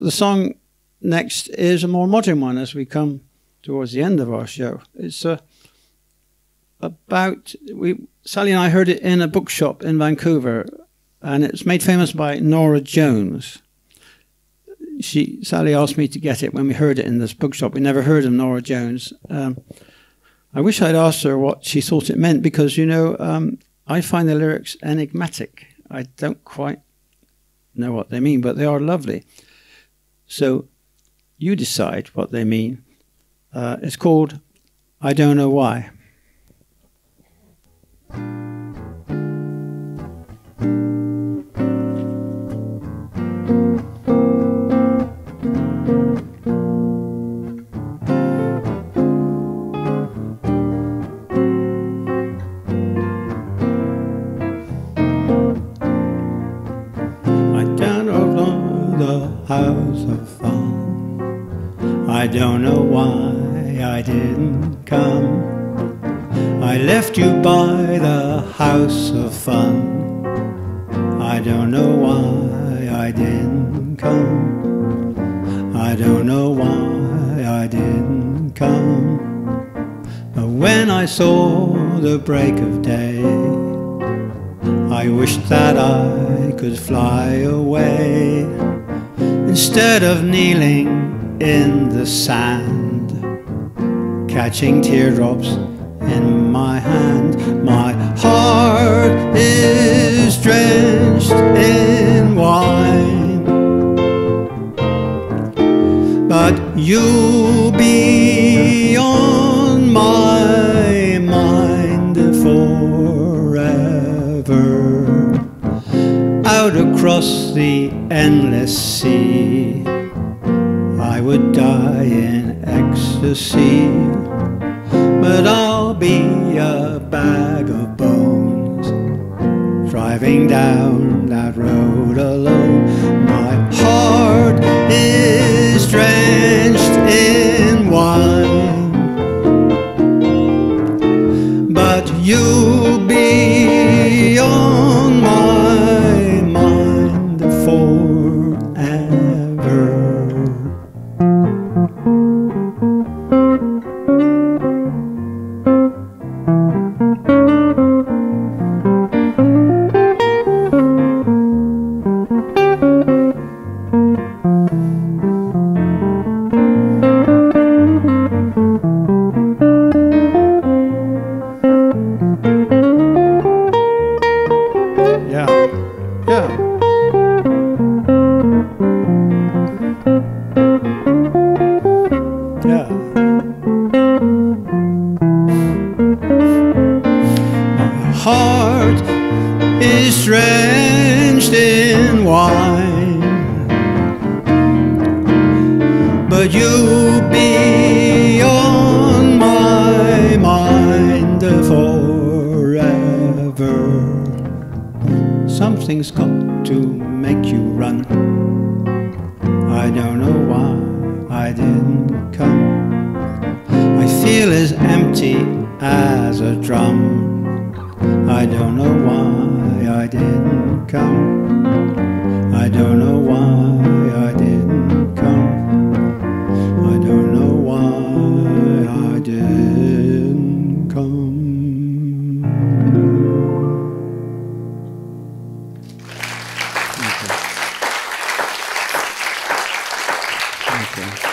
The song next is a more modern one as we come towards the end of our show. It's Sally and I heard it in a bookshop in Vancouver, and it's made famous by Nora Jones. Sally asked me to get it when we heard it in this bookshop. We never heard of Nora Jones. I wish I'd asked her what she thought it meant, because, you know, I find the lyrics enigmatic. I don't quite know what they mean, but they are lovely. So you decide what they mean. It's called I Don't Know Why. House of fun. I don't know why I didn't come. I left you by the house of fun. I don't know why I didn't come. I don't know why I didn't come. But when I saw the break of day, I wished that I could fly away, instead of kneeling in the sand, catching teardrops in my hand. My heart is drenched in wine, but you'll be on my mind forever. Out across the endless sea, I would die in ecstasy, but I'll be a bag of bones, driving down that road alone. My heart is drenched in wine, but you'll be on my mind forever. Heart is drenched in wine, but you'll be on my mind forever. Something's got to make you run. I don't know why I didn't come. I feel as empty as a drum. I don't know why I didn't come. I don't know why I didn't come. I don't know why I didn't come. Okay. Okay.